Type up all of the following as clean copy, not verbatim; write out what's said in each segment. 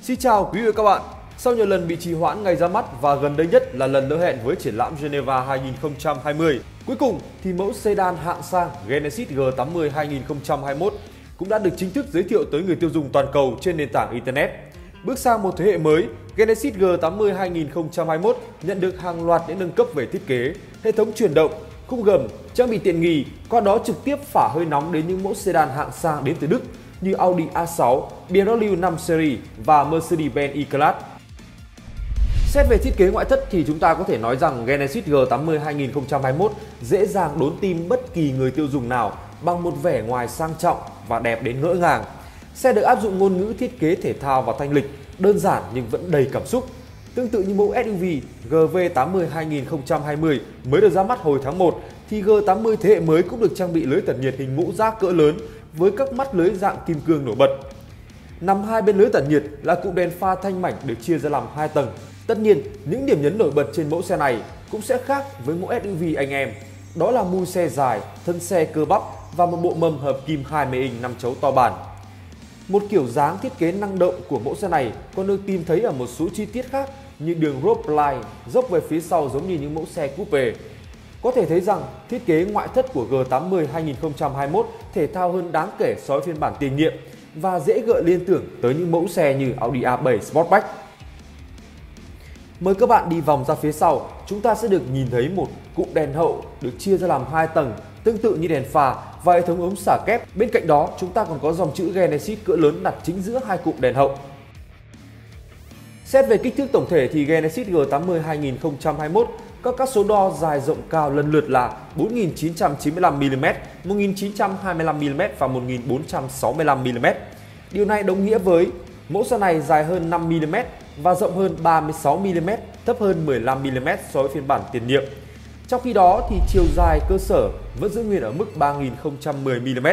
Xin chào quý vị và các bạn. Sau nhiều lần bị trì hoãn ngày ra mắt và gần đây nhất là lần lỡ hẹn với triển lãm Geneva 2020, cuối cùng thì mẫu sedan hạng sang Genesis G80 2021 cũng đã được chính thức giới thiệu tới người tiêu dùng toàn cầu trên nền tảng Internet. Bước sang một thế hệ mới, Genesis G80 2021 nhận được hàng loạt những nâng cấp về thiết kế, hệ thống truyền động, khung gầm, trang bị tiện nghi, qua đó trực tiếp phả hơi nóng đến những mẫu sedan hạng sang đến từ Đức như Audi A6, BMW 5 Series và Mercedes-Benz E-Class. Xét về thiết kế ngoại thất thì chúng ta có thể nói rằng Genesis G80 2021 dễ dàng đốn tim bất kỳ người tiêu dùng nào bằng một vẻ ngoài sang trọng và đẹp đến ngỡ ngàng. Xe được áp dụng ngôn ngữ thiết kế thể thao và thanh lịch, đơn giản nhưng vẫn đầy cảm xúc. Tương tự như mẫu SUV GV80 2020 mới được ra mắt hồi tháng 1 thì G80 thế hệ mới cũng được trang bị lưới tản nhiệt hình ngũ giác cỡ lớn với các mắt lưới dạng kim cương nổi bật. Nằm hai bên lưới tản nhiệt là cụm đèn pha thanh mảnh được chia ra làm 2 tầng. Tất nhiên, những điểm nhấn nổi bật trên mẫu xe này cũng sẽ khác với mẫu SUV anh em. Đó là mui xe dài, thân xe cơ bắp và một bộ mâm hợp kim 20 inch 5 chấu to bản. Một kiểu dáng thiết kế năng động của mẫu xe này còn được tìm thấy ở một số chi tiết khác như đường rope line dốc về phía sau giống như những mẫu xe coupe. Có thể thấy rằng thiết kế ngoại thất của G80 2021 thể thao hơn đáng kể so với phiên bản tiền nhiệm và dễ gợi liên tưởng tới những mẫu xe như Audi A7 Sportback. Mời các bạn đi vòng ra phía sau, chúng ta sẽ được nhìn thấy một cụm đèn hậu được chia ra làm 2 tầng, tương tự như đèn pha và hệ thống ống xả kép. Bên cạnh đó, chúng ta còn có dòng chữ Genesis cỡ lớn đặt chính giữa hai cụm đèn hậu. Xét về kích thước tổng thể thì Genesis G80 2021 có các số đo dài rộng cao lần lượt là 4995mm, 1925mm và 1465mm. Điều này đồng nghĩa với mẫu xe này dài hơn 5mm và rộng hơn 36mm, thấp hơn 15mm so với phiên bản tiền nhiệm. Trong khi đó thì chiều dài cơ sở vẫn giữ nguyên ở mức 3010mm.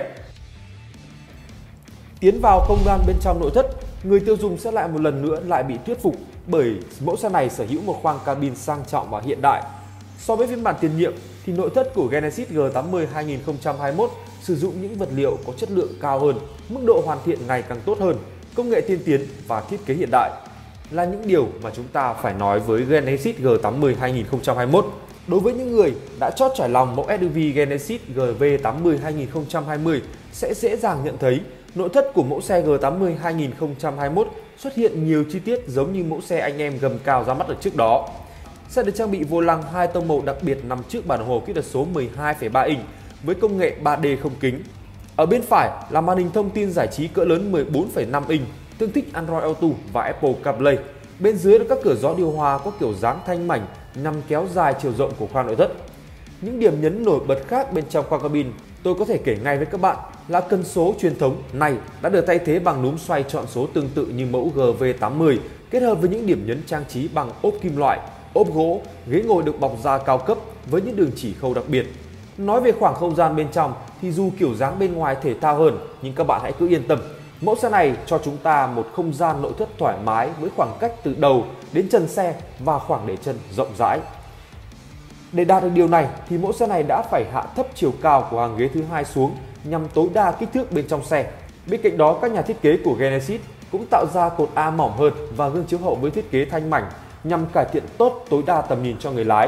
Tiến vào không gian bên trong nội thất, người tiêu dùng sẽ lại một lần nữa lại bị thuyết phục bởi mẫu xe này sở hữu một khoang cabin sang trọng và hiện đại. So với phiên bản tiền nhiệm thì nội thất của Genesis G80 2021 sử dụng những vật liệu có chất lượng cao hơn, mức độ hoàn thiện ngày càng tốt hơn, công nghệ tiên tiến và thiết kế hiện đại là những điều mà chúng ta phải nói với Genesis G80 2021. Đối với những người đã chót trải lòng mẫu SUV Genesis GV80 2020 sẽ dễ dàng nhận thấy nội thất của mẫu xe G80 2021 xuất hiện nhiều chi tiết giống như mẫu xe anh em gầm cao ra mắt ở trước đó. Xe được trang bị vô lăng 2 tông màu đặc biệt nằm trước bản đồng hồ kỹ thuật số 12,3 inch với công nghệ 3D không kính. Ở bên phải là màn hình thông tin giải trí cỡ lớn 14,5 inch, tương thích Android Auto và Apple CarPlay. Bên dưới là các cửa gió điều hòa có kiểu dáng thanh mảnh nằm kéo dài chiều rộng của khoang nội thất. Những điểm nhấn nổi bật khác bên trong khoang cabin tôi có thể kể ngay với các bạn là cần số truyền thống này đã được thay thế bằng núm xoay chọn số tương tự như mẫu GV80, kết hợp với những điểm nhấn trang trí bằng ốp kim loại, ốp gỗ, ghế ngồi được bọc da cao cấp với những đường chỉ khâu đặc biệt. Nói về khoảng không gian bên trong thì dù kiểu dáng bên ngoài thể thao hơn nhưng các bạn hãy cứ yên tâm. Mẫu xe này cho chúng ta một không gian nội thất thoải mái với khoảng cách từ đầu đến chân xe và khoảng để chân rộng rãi. Để đạt được điều này thì mẫu xe này đã phải hạ thấp chiều cao của hàng ghế thứ hai xuống nhằm tối đa kích thước bên trong xe. Bên cạnh đó, các nhà thiết kế của Genesis cũng tạo ra cột A mỏng hơn và gương chiếu hậu với thiết kế thanh mảnh nhằm cải thiện tốt tối đa tầm nhìn cho người lái.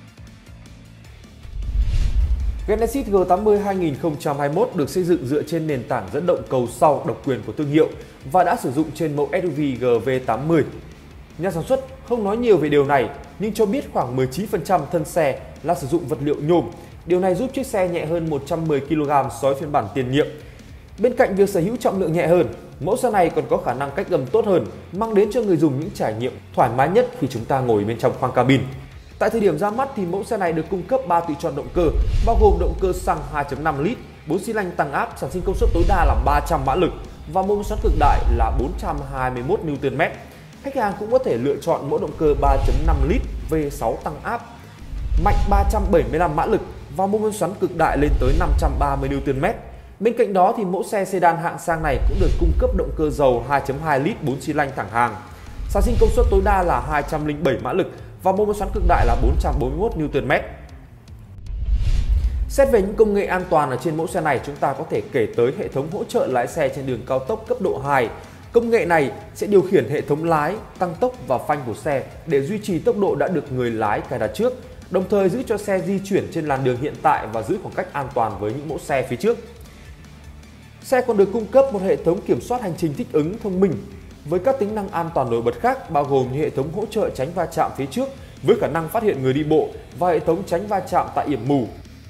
Genesis G80 2021 được xây dựng dựa trên nền tảng dẫn động cầu sau độc quyền của thương hiệu và đã sử dụng trên mẫu SUV GV80. Nhà sản xuất không nói nhiều về điều này nhưng cho biết khoảng 19% thân xe là sử dụng vật liệu nhôm. Điều này giúp chiếc xe nhẹ hơn 110 kg so với phiên bản tiền nhiệm. Bên cạnh việc sở hữu trọng lượng nhẹ hơn, mẫu xe này còn có khả năng cách âm tốt hơn, mang đến cho người dùng những trải nghiệm thoải mái nhất khi chúng ta ngồi bên trong khoang cabin. Tại thời điểm ra mắt thì mẫu xe này được cung cấp 3 tùy chọn động cơ, bao gồm động cơ xăng 2.5 lít, 4 xi lanh tăng áp sản sinh công suất tối đa là 300 mã lực và mô men xoắn cực đại là 421 Nm. Khách hàng cũng có thể lựa chọn mẫu động cơ 3.5 lít V6 tăng áp mạnh 375 mã lực và mô men xoắn cực đại lên tới 530 Nm. Bên cạnh đó thì mẫu xe sedan hạng sang này cũng được cung cấp động cơ dầu 2.2 lít 4 xi lanh thẳng hàng. Sản sinh công suất tối đa là 207 mã lực và mô men xoắn cực đại là 441 Nm. Xét về những công nghệ an toàn ở trên mẫu xe này, chúng ta có thể kể tới hệ thống hỗ trợ lái xe trên đường cao tốc cấp độ 2, Công nghệ này sẽ điều khiển hệ thống lái, tăng tốc và phanh của xe để duy trì tốc độ đã được người lái cài đặt trước, đồng thời giữ cho xe di chuyển trên làn đường hiện tại và giữ khoảng cách an toàn với những mẫu xe phía trước. Xe còn được cung cấp một hệ thống kiểm soát hành trình thích ứng thông minh với các tính năng an toàn nổi bật khác, bao gồm như hệ thống hỗ trợ tránh va chạm phía trước với khả năng phát hiện người đi bộ và hệ thống tránh va chạm tại yểm mù.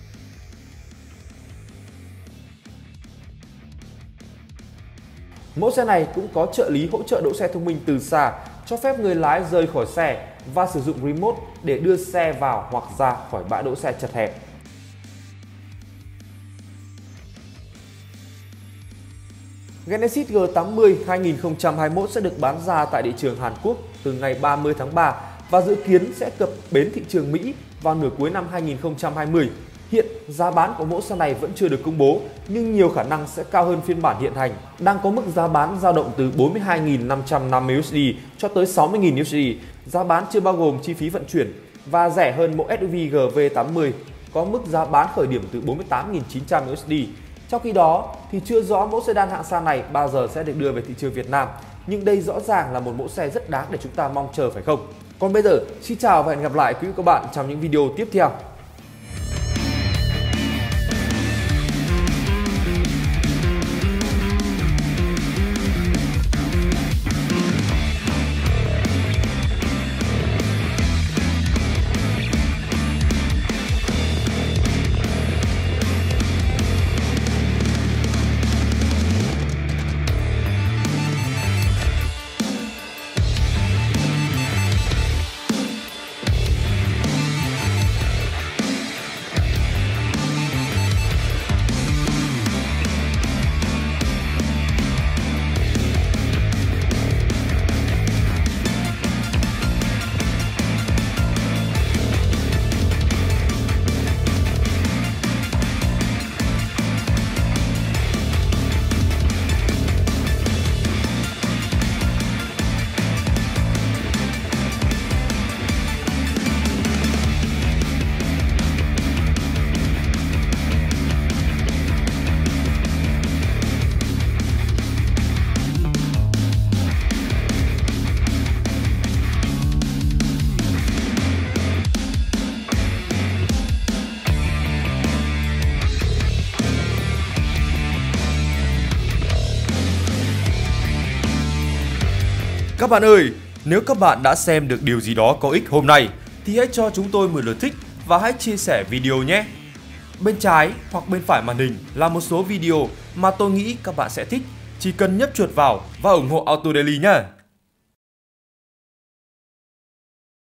Mẫu xe này cũng có trợ lý hỗ trợ đỗ xe thông minh từ xa, cho phép người lái rời khỏi xe và sử dụng remote để đưa xe vào hoặc ra khỏi bãi đỗ xe chật hẹp. Genesis G80 2021 sẽ được bán ra tại thị trường Hàn Quốc từ ngày 30 tháng 3 và dự kiến sẽ cập bến thị trường Mỹ vào nửa cuối năm 2020. Hiện, giá bán của mẫu xe này vẫn chưa được công bố, nhưng nhiều khả năng sẽ cao hơn phiên bản hiện hành, đang có mức giá bán dao động từ 42.550 USD cho tới 60.000 USD. Giá bán chưa bao gồm chi phí vận chuyển và rẻ hơn mẫu SUV GV80, có mức giá bán khởi điểm từ 48.900 USD. Trong khi đó, thì chưa rõ mẫu sedan hạng sang này bao giờ sẽ được đưa về thị trường Việt Nam, nhưng đây rõ ràng là một mẫu xe rất đáng để chúng ta mong chờ phải không? Còn bây giờ, xin chào và hẹn gặp lại quý vị và các bạn trong những video tiếp theo. Các bạn ơi, nếu các bạn đã xem được điều gì đó có ích hôm nay thì hãy cho chúng tôi 10 lượt thích và hãy chia sẻ video nhé. Bên trái hoặc bên phải màn hình là một số video mà tôi nghĩ các bạn sẽ thích. Chỉ cần nhấp chuột vào và ủng hộ Auto Daily nhé.